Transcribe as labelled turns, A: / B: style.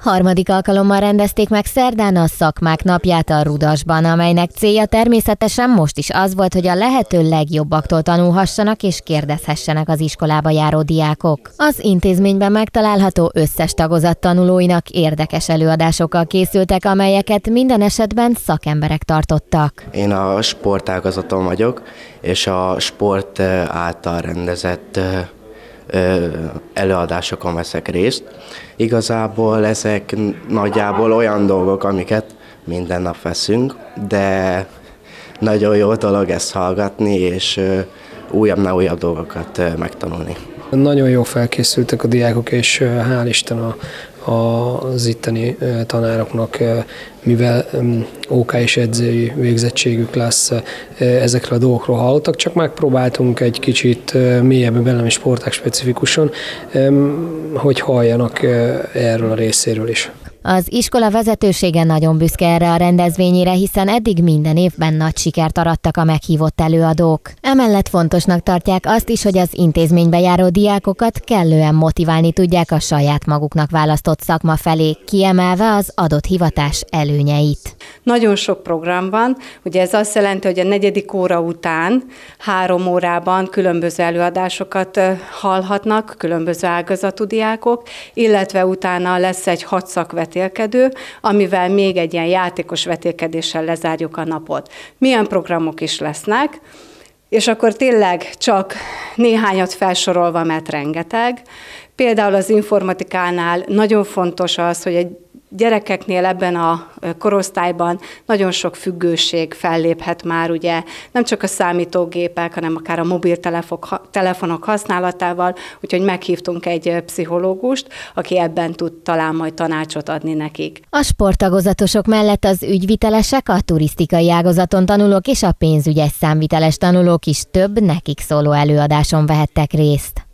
A: Harmadik alkalommal rendezték meg szerdán a Szakmák Napját a Rudasban, amelynek célja természetesen most is az volt, hogy a lehető legjobbaktól tanulhassanak és kérdezhessenek az iskolába járó diákok. Az intézményben megtalálható összes tagozat tanulóinak érdekes előadásokkal készültek, amelyeket minden esetben szakemberek tartottak.
B: Én a sportágazaton vagyok, és a sport által rendezett előadásokon veszek részt. Igazából ezek nagyjából olyan dolgok, amiket minden nap veszünk, de nagyon jó dolog ezt hallgatni, és újabb dolgokat megtanulni.
C: Nagyon jól felkészültek a diákok, és hál' Isten az itteni tanároknak, mivel OK és edzői végzettségük lesz, ezekről a dolgokról hallottak, csak megpróbáltunk egy kicsit mélyebben belemenni sportág specifikusan, hogy halljanak erről a részéről is.
A: Az iskola vezetősége nagyon büszke erre a rendezvényére, hiszen eddig minden évben nagy sikert arattak a meghívott előadók. Emellett fontosnak tartják azt is, hogy az intézménybe járó diákokat kellően motiválni tudják a saját maguknak választott szakma felé, kiemelve az adott hivatás előnyeit.
D: Nagyon sok program van, ugye ez azt jelenti, hogy a 4. óra után 3 órában különböző előadásokat hallhatnak, különböző ágazatú diákok, illetve utána lesz egy 6 szakvetélkedő, amivel még egy ilyen játékos vetélkedéssel lezárjuk a napot. Milyen programok is lesznek, és akkor tényleg csak néhányat felsorolva, mert rengeteg. Például az informatikánál nagyon fontos az, hogy egy gyerekeknél ebben a korosztályban nagyon sok függőség felléphet már, ugye nem csak a számítógépek, hanem akár a mobiltelefonok használatával, úgyhogy meghívtunk egy pszichológust, aki ebben tud talán majd tanácsot adni nekik.
A: A sporttagozatosok mellett az ügyvitelesek, a turisztikai ágazaton tanulók és a pénzügyes számviteles tanulók is több nekik szóló előadáson vehettek részt.